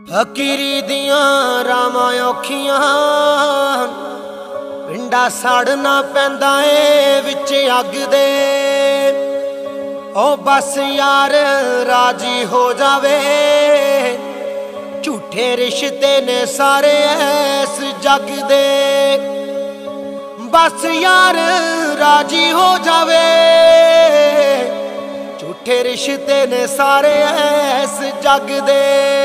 फकीरी दियां रामां औखियां पिंडा सड़ना पैंदा ए विच अग दे। ओ बस यार राजी हो जावे, झूठे रिश्ते ने सारे ऐस जग दे। बस यार राजी हो जावे, झूठे रिश्ते ने सारे ऐस जग दे।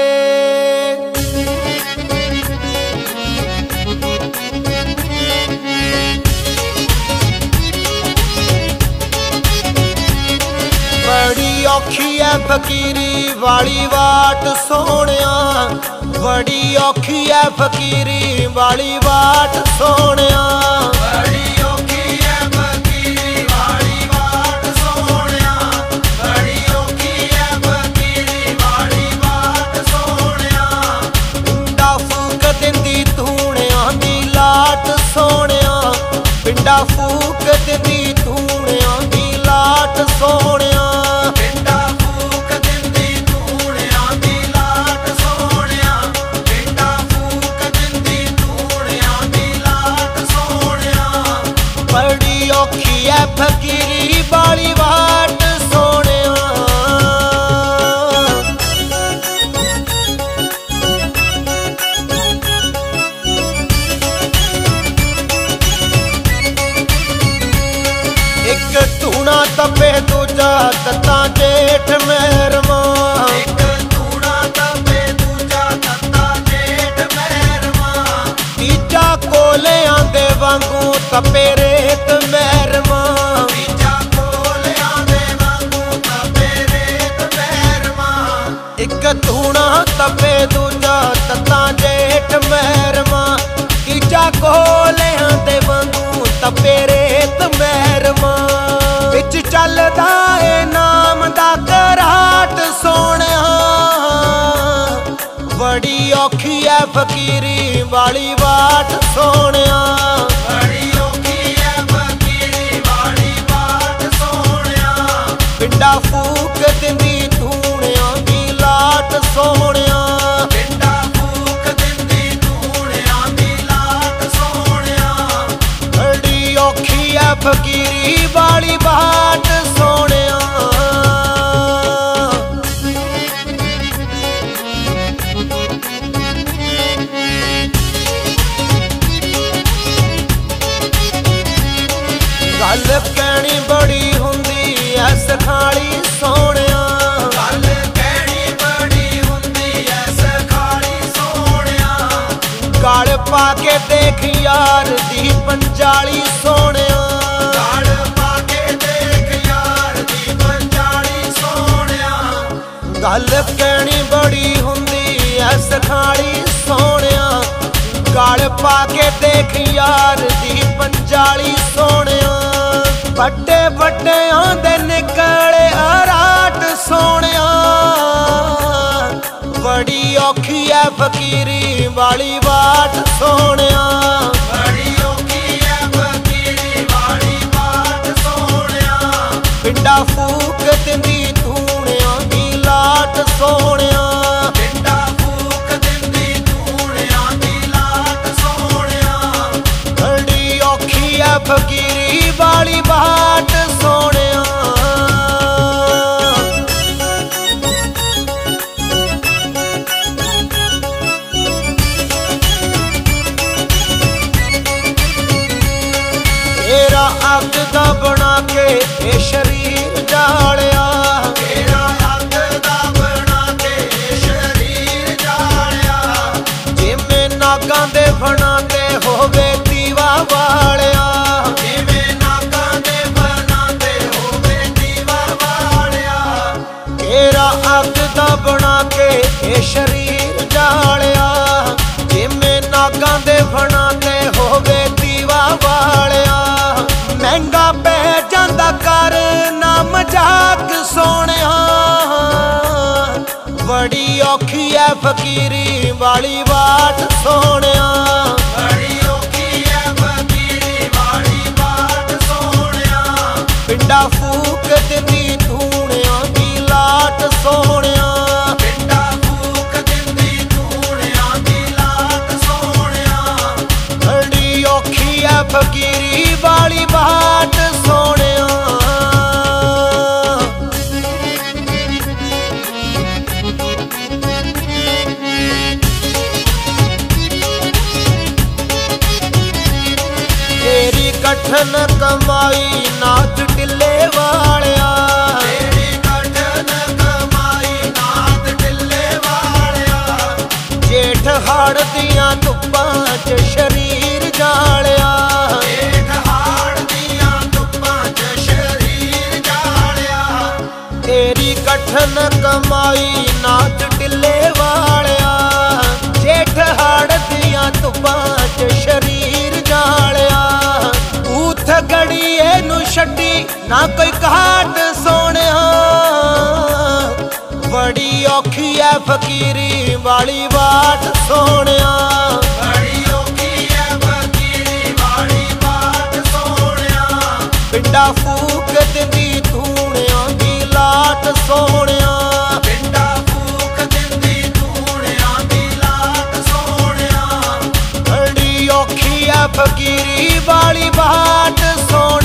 बड़ी औखी है फकीरी वाली वाट सोहणिया, बड़ी औखी है फकीरी वाली वाट सोहणिया। बड़ी औखी है फकीरी वाली वाट सोहणिया, बड़ी औखी है फकीरी वाली वाट सोहणिया। पिंडा फूक दिंदी धूणियां दी लाट सोहणिया, पिंडा फूक दिंदी धूणियां दी लाट सोहणिया। फकीरी वाली वाट सोहणिया। एक धूना तपे दूजा तत्ता जेठ मेहरमा, एक धूना तपे दूजा तत्ता जेठ मेहरमा। तीजा कोले आंदे वांगू तपे रेत मेहरमा, एक धूना तपे दूजा तत्ता जेठ मेहरमा। तीजा कोलियां दे वांगू तपे रेत मेहरमा। विच चलदा ए नाम दा कराट सोहणिया, बड़ी औखी है फकीरी वाली वाट सोहणिया। बड़ी औखी है फकीरी वाली वाट सोहणिया। पिंडा फूक दिंदी धूणियां दी लाट सोहणिया, पिंडा फूक दिंदी धूणियां दी लाट सोहणिया। बड़ी औखी है फकीरी वाली वाट सोहणिया। गल कहनी बड़ी हुंदी ऐ सखाली सोहणिया, गल कहनी बड़ी हुंदी ऐ सखाली सोहणिया। गल पा के देख यार दी पंजाली सोहणिया, गल पा के देख यार दी पंजाली सोहणिया। गल कहनी बड़ी हुंदी ऐ सखाली सोहणिया, गल पा के देख यार दी पंजाली सोहणिया। बड़े बड़े आंदे निकले अराट सोहणिया, बड़ी औखी है फकीरी वाली वाट सोहणिया। बड़ी औखी है फकीरी वाली वाट सोहणिया। पिंडा फूक दिंदी धूणियां दी लाट सोहणिया, पिंडा फूक दिंदी धूणियां दी लाट सोहणिया। बड़ी औखी है फकीरी वाली वाट सोहणिया। तेरा अग दा बना के ए शरीर जालिया, तेरा अग दा बना के शरीर जालिया। जिवें नागां दे फणां ते होवे दीवा वालिया, जिवें नागां दे फणां ते होवे दीवा वालिया। तेरा अग दा बना के ए शरीर जालिया, जिवें नागां दे फणां ते होवे दीवा वालिया। महंगा पै जांदा कर ना मजाक सोहणिया, बड़ी औखी है फकीरी वाली वाट सोहणिया। बड़ी औखी है फकीरी वाली वाट सोहणिया। पिंडा फूक दिंदी धूणियां दी लाट सोहणिया। पिंडा फूक दिंदी धूणियां कठन कमाई नाथ टिल्ले वालिया, तेरी कठन कमाई नाथ टिल्ले वालिया। जेठ हाड़ दियां धुप्पां च शरीर जालिया, जेठ हाड़ दियां धुप्पां च शरीर जालिया। तेरी कठन कमाई नाथ टिल्ले वालिया, जेठ हाड़ दियां धुप्पां च शरीर जालिया। ऊथ गड़ीए नू छड्डी ना कोई घाट सोहणिया, बड़ी औखी है फकीरी वाली वाट सोहणिया। बड़ी औखी है फकीरी वाली वाट सोहणिया। पिंडा फूक दिंदी धूणियां दी लाट सोहणिया, पिंडा फूक दिंदी धूणियां दी लाट सोहणिया। बड़ी औखी है फकीरी वाली वाट सोहणिया।